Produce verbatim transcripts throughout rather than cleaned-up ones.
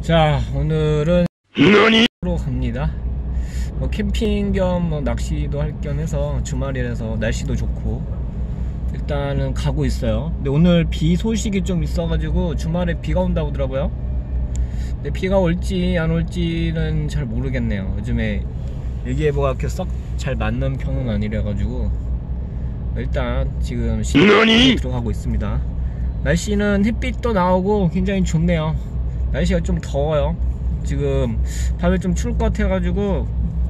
자, 오늘은 으로 갑니다. 뭐 캠핑 겸 뭐 낚시도 할 겸 해서 주말이라서 날씨도 좋고 일단은 가고 있어요. 근데 오늘 비 소식이 좀 있어가지고 주말에 비가 온다고 하더라고요. 근데 비가 올지 안 올지는 잘 모르겠네요. 요즘에 일기예보가 그렇게 썩 잘 맞는 편은 아니라가지고 일단 지금 시간이 들어가고 있습니다. 날씨는 햇빛도 나오고 굉장히 좋네요. 날씨가 좀 더워요. 지금 밤에 좀 추울 것 같아가지고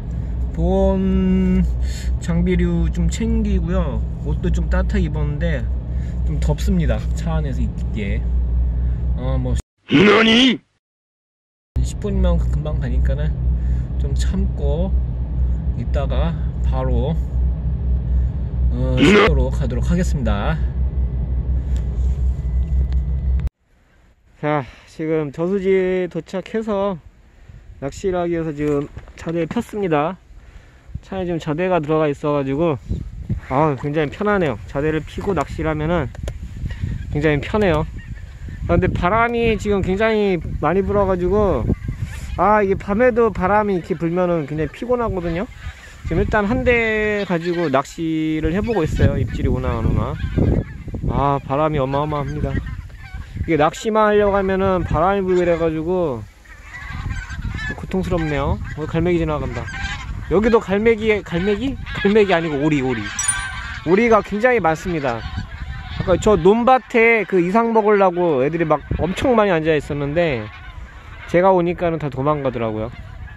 보온 장비류 좀 챙기고요. 옷도 좀 따뜻하게 입었는데 좀 덥습니다. 차 안에서 있기에. 어 뭐 너니? 십 분이면 금방 가니까는 좀 참고 이따가 바로 어, 숙소로 가도록 하겠습니다. 자, 지금 저수지에 도착해서 낚시를 하기 위해서 지금 자대에 폈습니다. 차에 지금 자대가 들어가 있어가지고 아 굉장히 편하네요. 자대를 피고 낚시를 하면은 굉장히 편해요. 아, 근데 바람이 지금 굉장히 많이 불어가지고 아 이게 밤에도 바람이 이렇게 불면은 굉장히 피곤하거든요. 지금 일단 한 대 가지고 낚시를 해보고 있어요. 입질이 오나 안 오나. 아 바람이 어마어마합니다. 이게 낚시만 하려고 하면은 바람이 불게 돼가지고 고통스럽네요. 어, 갈매기 지나간다. 여기도 갈매기, 갈매기? 갈매기 아니고 오리, 오리. 오리가 굉장히 많습니다. 아까 저 논밭에 그 이삭 먹으려고 애들이 막 엄청 많이 앉아 있었는데 제가 오니까는 다 도망가더라고요.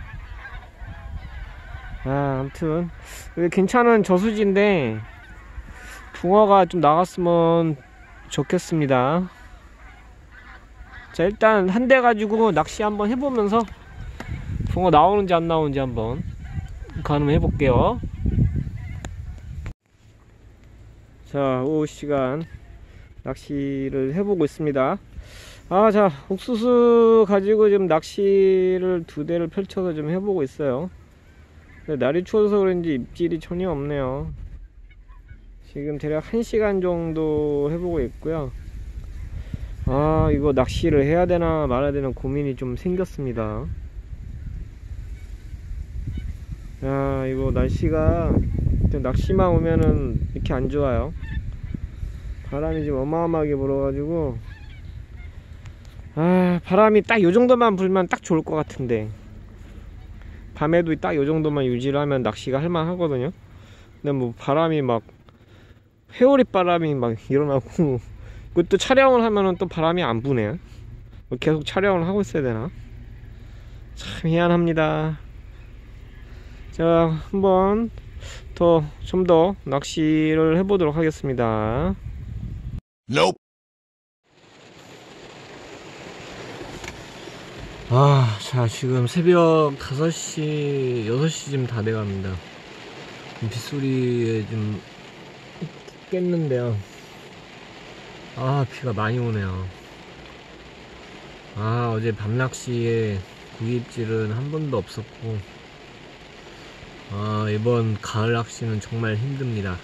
아, 아무튼 괜찮은 저수지인데 붕어가 좀 나갔으면 좋겠습니다. 자, 일단 한 대 가지고 낚시 한번 해보면서 붕어 나오는지 안 나오는지 한번 가늠해 볼게요. 자, 오후 시간 낚시를 해보고 있습니다. 아, 자, 옥수수 가지고 지금 낚시를 두 대를 펼쳐서 좀 해보고 있어요. 근데 날이 추워서 그런지 입질이 전혀 없네요. 지금 대략 한 시간 정도 해보고 있고요. 아, 이거 낚시를 해야 되나 말아야 되나 고민이 좀 생겼습니다. 야, 이거 날씨가 낚시만 오면은 이렇게 안 좋아요. 바람이 지금 어마어마하게 불어가지고 아, 바람이 딱 요정도만 불면 딱 좋을 것 같은데 밤에도 딱 요정도만 유지를 하면 낚시가 할만 하거든요. 근데 뭐 바람이 막 회오리 바람이 막 일어나고 그것도 촬영을 하면은 또 바람이 안 부네. 계속 촬영을 하고 있어야 되나? 참 미안합니다. 자, 한번 더 좀 더 낚시를 해보도록 하겠습니다. Nope. 아, 자, 지금 새벽 다섯 시, 여섯 시쯤 다 돼갑니다. 빗소리에 좀 깼는데요. 아, 비가 많이 오네요. 아, 어제 밤낚시에 구기입질은 한 번도 없었고 아, 이번 가을 낚시는 정말 힘듭니다.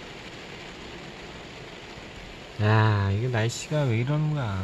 야, 이게 날씨가 왜 이러는 거야.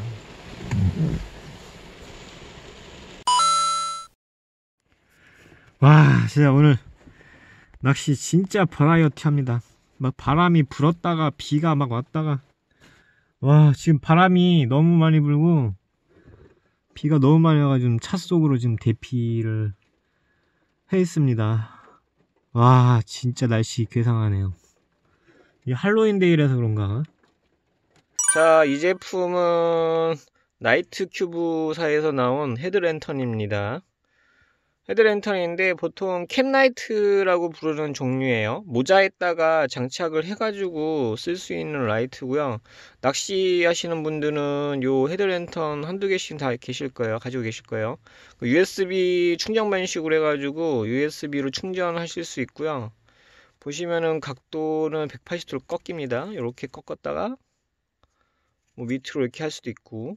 와, 진짜 오늘 낚시 진짜 버라이어티 합니다. 막 바람이 불었다가 비가 막 왔다가 와, 지금 바람이 너무 많이 불고 비가 너무 많이 와가지고 차 속으로 지금 대피를 해 있습니다. 와, 진짜 날씨 괴상하네요. 이 할로윈데이라서 그런가? 자, 이 제품은 나이트 큐브사에서 나온 헤드랜턴입니다. 헤드랜턴인데 보통 캡라이트라고 부르는 종류예요. 모자에다가 장착을 해가지고 쓸 수 있는 라이트고요. 낚시 하시는 분들은 요 헤드랜턴 한두 개씩 다 계실 거예요. 가지고 계실 거예요. 유에스비 충전 방식으로 해가지고 유에스비로 충전하실 수 있고요. 보시면은 각도는 백팔십 도로 꺾입니다. 이렇게 꺾었다가 뭐 밑으로 이렇게 할 수도 있고.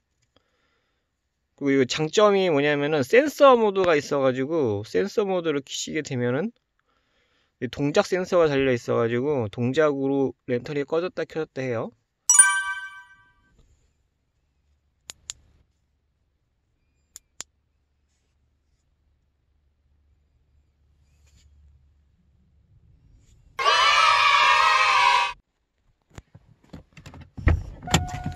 그리고 장점이 뭐냐면은 센서 모드가 있어가지고 센서 모드를 키시게 되면은 동작 센서가 달려 있어가지고 동작으로 랜턴이 꺼졌다 켜졌다 해요.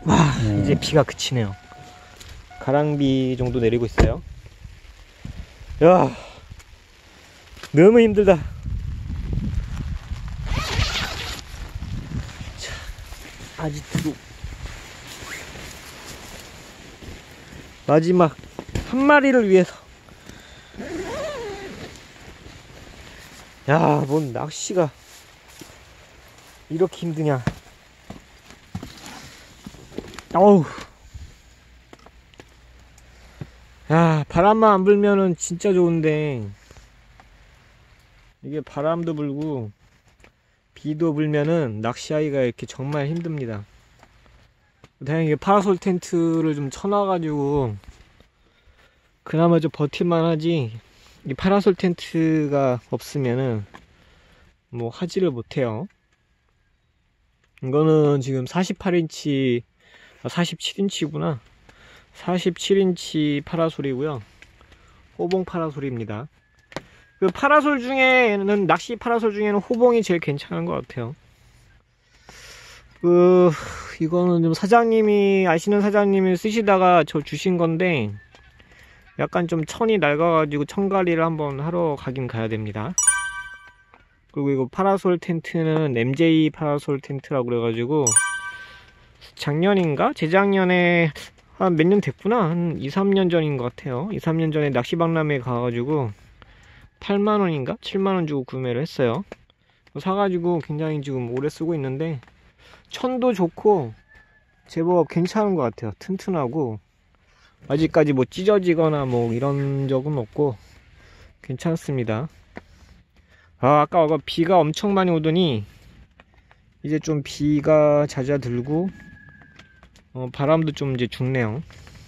와, 음. 이제 비가 그치네요. 가랑비 정도 내리고 있어요. 야, 너무 힘들다. 자, 아지트로 마지막 한 마리를 위해서. 야, 뭔 낚시가 이렇게 힘드냐. 어우. 야, 바람만 안 불면은 진짜 좋은데, 이게 바람도 불고 비도 불면은 낚시하기가 이렇게 정말 힘듭니다. 다행히 파라솔 텐트를 좀 쳐놔가지고 그나마 좀 버틸만 하지, 이 파라솔 텐트가 없으면은 뭐 하지를 못해요. 이거는 지금 사십팔 인치, 아, 사십칠 인치구나. 사십칠 인치 파라솔이고요. 호봉 파라솔입니다. 그 파라솔 중에는, 낚시 파라솔 중에는 호봉이 제일 괜찮은 것 같아요. 그 이거는 좀 사장님이, 아시는 사장님이 쓰시다가 저 주신 건데, 약간 좀 천이 낡아가지고 천갈이를 한번 하러 가긴 가야 됩니다. 그리고 이거 파라솔 텐트는 엠제이 파라솔 텐트라고 그래가지고, 작년인가? 재작년에, 한 몇 년 됐구나. 한 이, 삼 년 전인 것 같아요. 이, 삼 년 전에 낚시박람회에 가가지고 팔만 원인가? 칠만 원 주고 구매를 했어요. 사가지고 굉장히 지금 오래 쓰고 있는데, 천도 좋고 제법 괜찮은 것 같아요. 튼튼하고 아직까지 뭐 찢어지거나 뭐 이런 적은 없고 괜찮습니다. 아, 아까 아까 비가 엄청 많이 오더니 이제 좀 비가 잦아들고 어, 바람도 좀 이제 죽네요.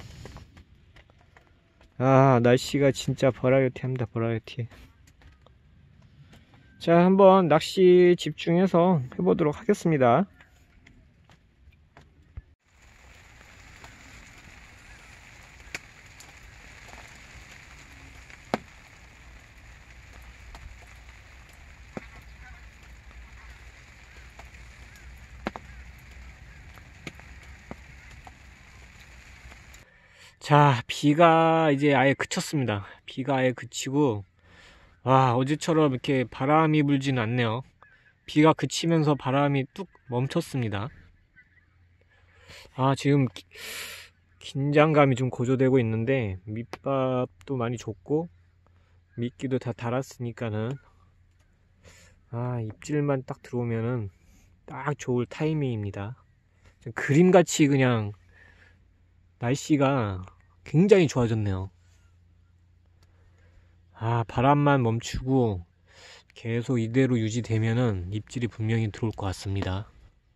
아, 날씨가 진짜 버라이어티 합니다. 버라이어티. 자, 한번 낚시 집중해서 해보도록 하겠습니다. 자, 비가 이제 아예 그쳤습니다. 비가 아예 그치고, 와, 어제처럼 이렇게 바람이 불지는 않네요. 비가 그치면서 바람이 뚝 멈췄습니다. 아, 지금 기, 긴장감이 좀 고조되고 있는데, 밑밥도 많이 줬고 미끼도 다 달았으니까는, 아, 입질만 딱 들어오면은 딱 좋을 타이밍입니다. 그림같이 그냥 날씨가 굉장히 좋아졌네요. 아, 바람만 멈추고 계속 이대로 유지되면은 입질이 분명히 들어올 것 같습니다.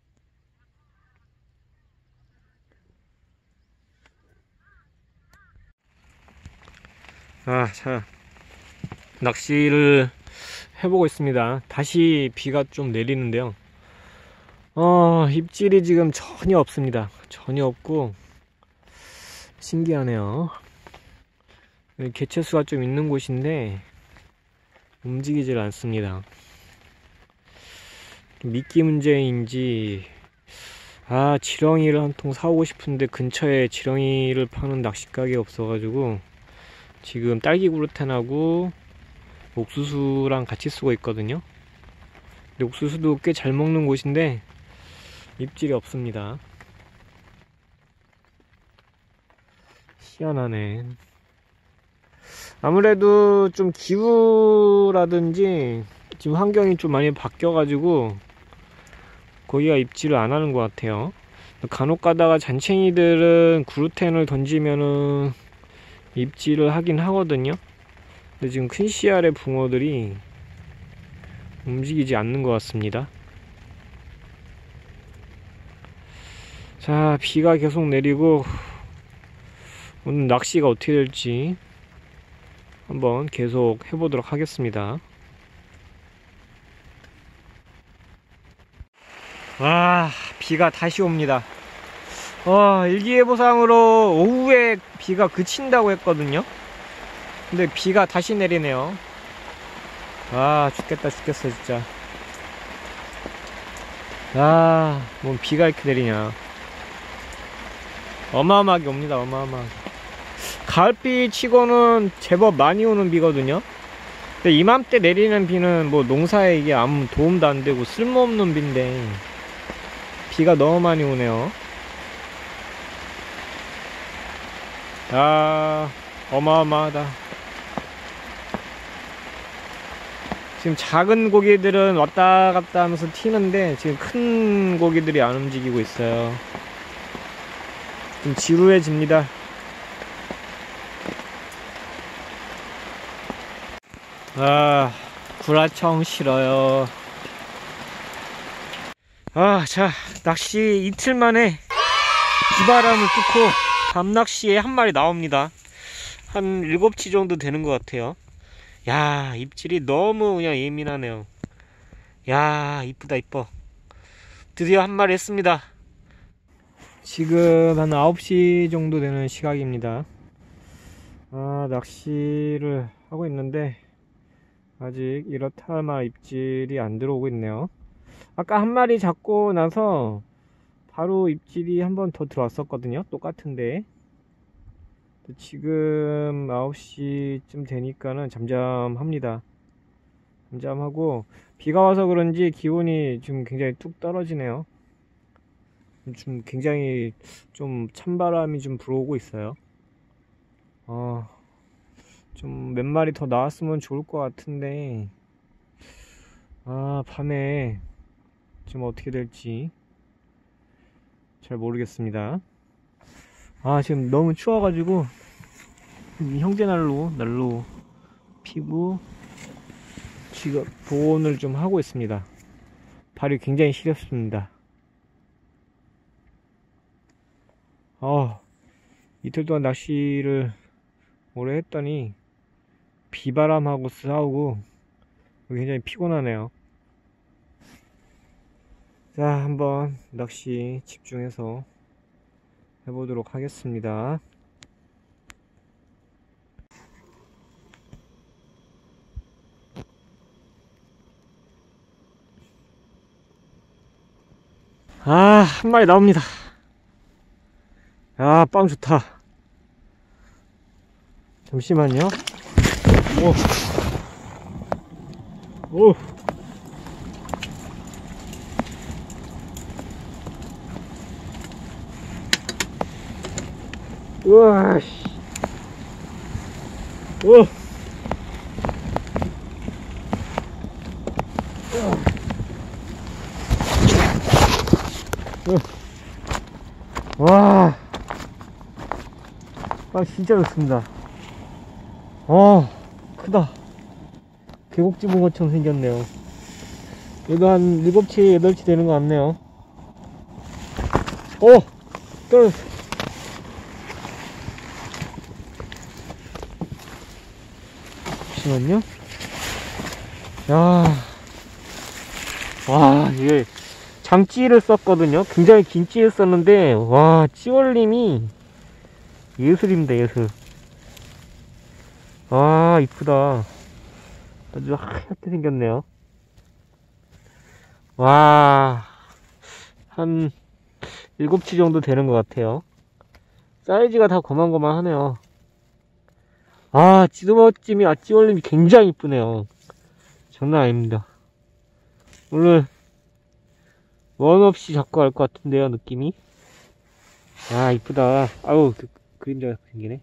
아, 자, 낚시를 해보고 있습니다. 다시 비가 좀 내리는데요. 어, 입질이 지금 전혀 없습니다. 전혀 없고 신기하네요. 개체수가 좀 있는 곳인데 움직이질 않습니다. 미끼 문제인지, 아, 지렁이를 한 통 사오고 싶은데 근처에 지렁이를 파는 낚시가게 없어가지고 지금 딸기 그루텐하고 옥수수랑 같이 쓰고 있거든요. 근데 옥수수도 꽤 잘 먹는 곳인데 입질이 없습니다. 희한하네. 아무래도 좀 기후라든지 지금 환경이 좀 많이 바뀌어가지고 거기가 입질을 안 하는 것 같아요. 간혹 가다가 잔챙이들은 그루텐을 던지면은 입질을 하긴 하거든요. 근데 지금 큰 씨알의 붕어들이 움직이지 않는 것 같습니다. 자, 비가 계속 내리고 오늘 낚시가 어떻게 될지 한번 계속 해보도록 하겠습니다. 와, 비가 다시 옵니다. 와, 일기예보상으로 오후에 비가 그친다고 했거든요. 근데 비가 다시 내리네요. 아, 죽겠다 죽겠어 진짜. 아, 뭔 비가 이렇게 내리냐. 어마어마하게 옵니다. 어마어마하게. 가을비 치고는 제법 많이 오는 비거든요. 근데 이맘때 내리는 비는 뭐 농사에 이게 아무 도움도 안 되고 쓸모없는 비인데 비가 너무 많이 오네요. 아, 어마어마하다. 지금 작은 고기들은 왔다 갔다 하면서 튀는데 지금 큰 고기들이 안 움직이고 있어요. 좀 지루해집니다. 아, 구라청 싫어요. 아, 자, 낚시 이틀 만에 비바람을 뚫고 밤낚시에 한 마리 나옵니다. 한 일곱 치 정도 되는 것 같아요. 야, 입질이 너무 그냥 예민하네요. 야, 이쁘다 이뻐. 드디어 한 마리 했습니다. 지금 한 아홉 시 정도 되는 시각입니다. 아, 낚시를 하고 있는데 아직 이렇다 할 만한 입질이 안 들어오고 있네요. 아까 한 마리 잡고 나서 바로 입질이 한 번 더 들어왔었거든요. 똑같은데 지금 아홉 시쯤 되니까는 잠잠합니다. 잠잠하고 비가 와서 그런지 기온이 지금 굉장히 뚝 떨어지네요. 좀 굉장히 좀 찬바람이 좀 불어오고 있어요. 어, 좀 몇 마리 더 나왔으면 좋을 것 같은데 아, 밤에 좀 어떻게 될지 잘 모르겠습니다. 아, 지금 너무 추워가지고 형제난로 난로 피고 지금 보온을 좀 하고 있습니다. 발이 굉장히 시렵습니다. 아, 이틀 동안 낚시를 오래 했더니 비바람하고 싸우고 굉장히 피곤하네요. 자, 한번 낚시 집중해서 해보도록 하겠습니다. 아, 한 마리 나옵니다. 야, 빵 좋다. 잠시만요. 오, 오. 우와, 씨. 오. 와, 아, 진짜 좋습니다. 어, 크다. 계곡지 붕어처럼 생겼네요. 얘도 한 일곱 치, 여덟 치 되는 것 같네요. 오! 떨어졌어. 잠시만요. 야, 와, 이게 장찌를 썼거든요. 굉장히 긴 찌를 썼는데, 와, 찌올림이 예술입니다, 예술. 아, 이쁘다. 아주 하얗게 생겼네요. 와, 한 일곱 치 정도 되는 것 같아요. 사이즈가 다 고만고만하네요. 아, 찌두머찜이, 아, 찌올림이 굉장히 이쁘네요. 장난 아닙니다. 오늘 원 없이 잡고 갈 것 같은데요, 느낌이. 아, 이쁘다. 아우, 그, 그림자 생기네.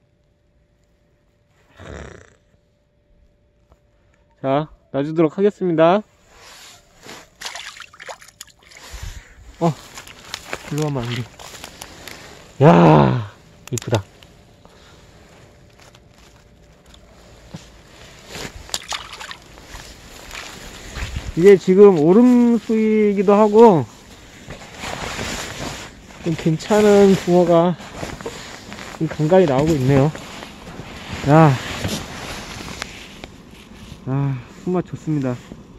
자, 놔주도록 하겠습니다. 어, 일로 가면 안 돼. 야, 이쁘다. 이게 지금 오름수이기도 하고 좀 괜찮은 붕어가 좀 간간히 나오고 있네요. 야, 아, 손맛 좋습니다.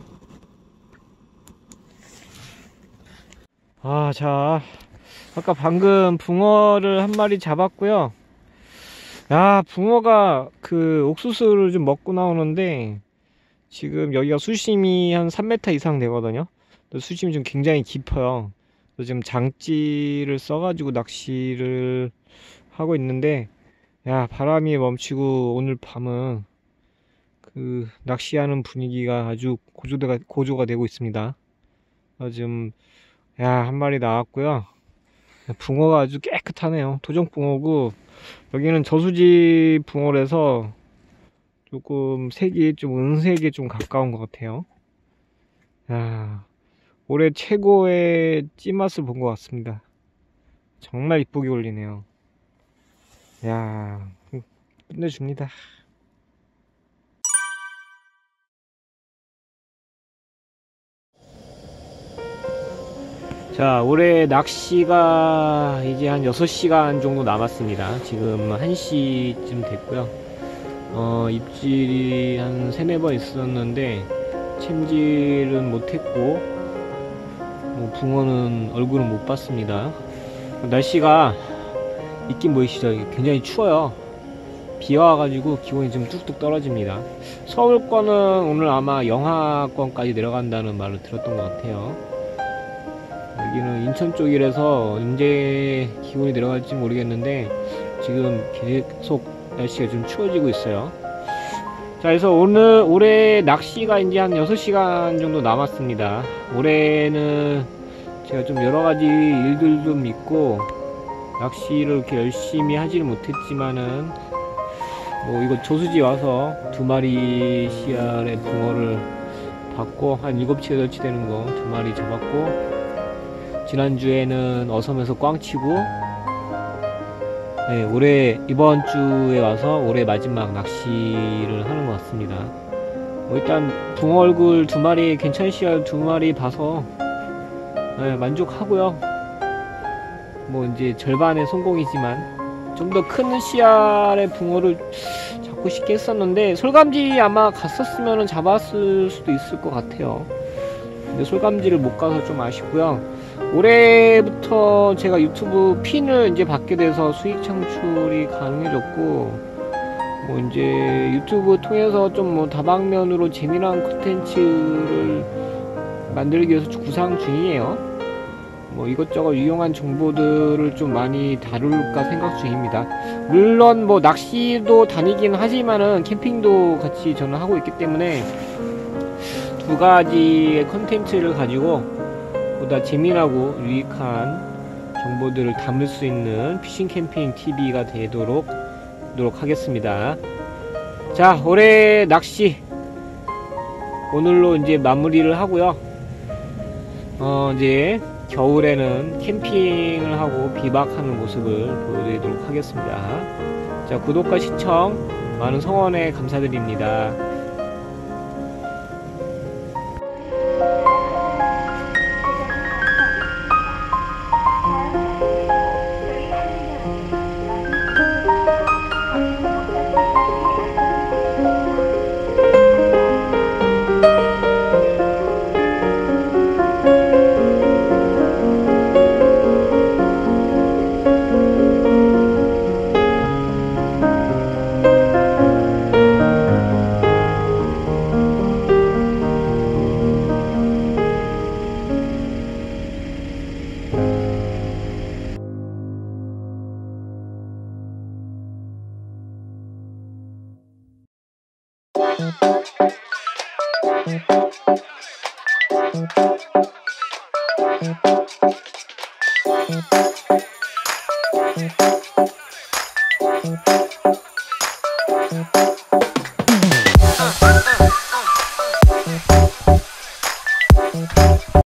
아, 자, 아까 방금 붕어를 한 마리 잡았고요. 야, 붕어가 그 옥수수를 좀 먹고 나오는데 지금 여기가 수심이 한 삼 미터 이상 되거든요. 수심이 좀 굉장히 깊어요. 지금 장찌를 써가지고 낚시를 하고 있는데, 야, 바람이 멈추고 오늘 밤은 그 낚시하는 분위기가 아주 고조가, 고조가 되고 있습니다. 어, 지금, 야, 한 마리 나왔고요. 붕어가 아주 깨끗하네요. 토종붕어고, 여기는 저수지 붕어라서 조금 색이 좀 은색에 좀 가까운 것 같아요. 야, 올해 최고의 찌맛을 본 것 같습니다. 정말 이쁘게 올리네요. 야, 끝내줍니다. 자, 올해 낚시가 이제 한 여섯 시간 정도 남았습니다. 지금 한 시쯤 됐고요. 어, 입질이 한 세네 번 있었는데 챔질은 못했고, 뭐 붕어는 얼굴은 못 봤습니다. 날씨가 있긴 보이시죠? 굉장히 추워요. 비가 와가지고 기온이 좀 뚝뚝 떨어집니다. 서울권은 오늘 아마 영하권까지 내려간다는 말을 들었던 것 같아요. 여기는 인천 쪽이라서 언제 기온이 내려갈지 모르겠는데 지금 계속 날씨가 좀 추워지고 있어요. 자, 그래서 오늘 올해 낚시가 이제 한 여섯 시간 정도 남았습니다. 올해는 제가 좀 여러가지 일들 좀 있고 낚시를 이렇게 열심히 하지는 못했지만은 뭐 이거 조수지 와서 두 마리 씨알의 붕어를 받고 한 일곱치 여덟치 되는 거 두 마리 잡았고, 지난주에는 어섬에서 꽝치고, 네, 올해 이번 주에 와서 올해 마지막 낚시를 하는 것 같습니다. 뭐 일단 붕어 얼굴 두 마리, 괜찮은 씨알 두 마리 봐서 네, 만족하고요. 뭐 이제 절반의 성공이지만 좀 더 큰 씨알의 붕어를 잡고 싶게 했었는데 솔감지 아마 갔었으면 잡았을 수도 있을 것 같아요. 근데 솔감지를 못 가서 좀 아쉽고요. 올해부터 제가 유튜브 핀을 이제 받게 돼서 수익 창출이 가능해졌고, 뭐 이제 유튜브 통해서 좀 뭐 다방면으로 재미난 콘텐츠를 만들기 위해서 구상 중이에요. 뭐 이것저것 유용한 정보들을 좀 많이 다룰까 생각 중입니다. 물론 뭐 낚시도 다니긴 하지만은 캠핑도 같이 저는 하고 있기 때문에 두 가지의 컨텐츠를 가지고 보다 재미나고 유익한 정보들을 담을 수 있는 피싱 캠핑 티비가 되도록 하도록 하겠습니다. 자, 올해 낚시 오늘로 이제 마무리를 하고요. 어, 이제 겨울에는 캠핑을 하고 비박하는 모습을 보여드리도록 하겠습니다. 자, 구독과 시청 많은 성원에 감사드립니다. Thank you.